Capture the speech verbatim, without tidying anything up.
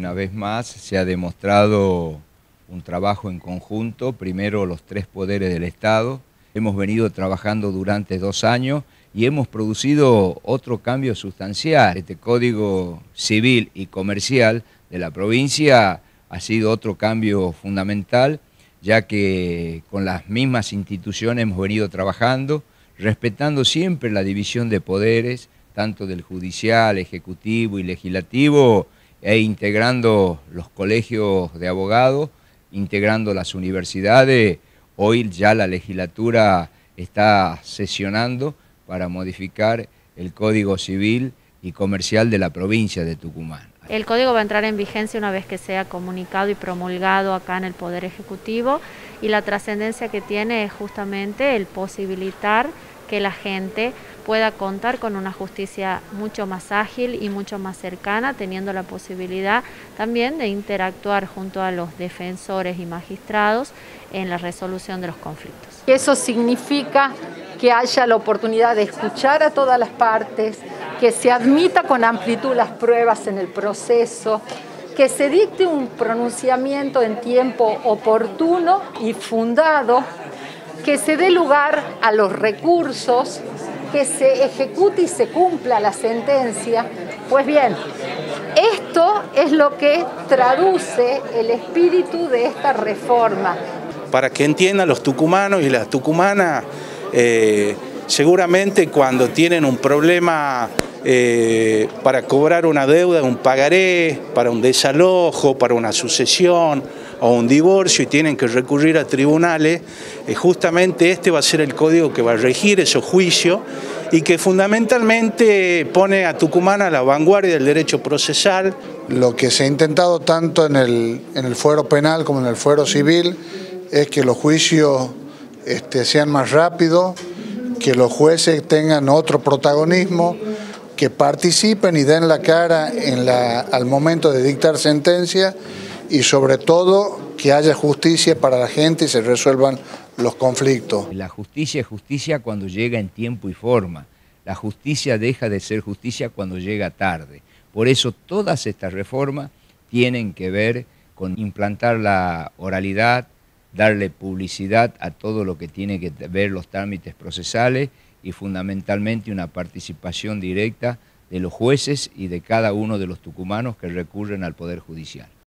Una vez más se ha demostrado un trabajo en conjunto, primero los tres poderes del Estado. Hemos venido trabajando durante dos años y hemos producido otro cambio sustancial. Este Código Civil y Comercial de la provincia ha sido otro cambio fundamental, ya que con las mismas instituciones hemos venido trabajando, respetando siempre la división de poderes, tanto del judicial, ejecutivo y legislativo, e integrando los colegios de abogados, integrando las universidades. Hoy ya la legislatura está sesionando para modificar el Código Civil y Comercial de la provincia de Tucumán. El código va a entrar en vigencia una vez que sea comunicado y promulgado acá en el Poder Ejecutivo, y la trascendencia que tiene es justamente el posibilitar que la gente pueda contar con una justicia mucho más ágil y mucho más cercana, teniendo la posibilidad también de interactuar junto a los defensores y magistrados en la resolución de los conflictos. Eso significa que haya la oportunidad de escuchar a todas las partes, que se admita con amplitud las pruebas en el proceso, que se dicte un pronunciamiento en tiempo oportuno y fundado, que se dé lugar a los recursos, que se ejecute y se cumpla la sentencia. Pues bien, esto es lo que traduce el espíritu de esta reforma. Para que entiendan los tucumanos y las tucumanas, eh, seguramente cuando tienen un problema eh, para cobrar una deuda, un pagaré, para un desalojo, para una sucesión o un divorcio y tienen que recurrir a tribunales, eh, justamente este va a ser el código que va a regir esos juicios y que fundamentalmente pone a Tucumán a la vanguardia del derecho procesal. Lo que se ha intentado tanto en el, en el fuero penal como en el fuero civil es que los juicios este, sean más rápidos, que los jueces tengan otro protagonismo, que participen y den la cara en la, al momento de dictar sentencia, y sobre todo que haya justicia para la gente y se resuelvan los conflictos. La justicia es justicia cuando llega en tiempo y forma. La justicia deja de ser justicia cuando llega tarde. Por eso todas estas reformas tienen que ver con implantar la oralidad, darle publicidad a todo lo que tiene que ver los trámites procesales y fundamentalmente una participación directa de los jueces y de cada uno de los tucumanos que recurren al Poder Judicial.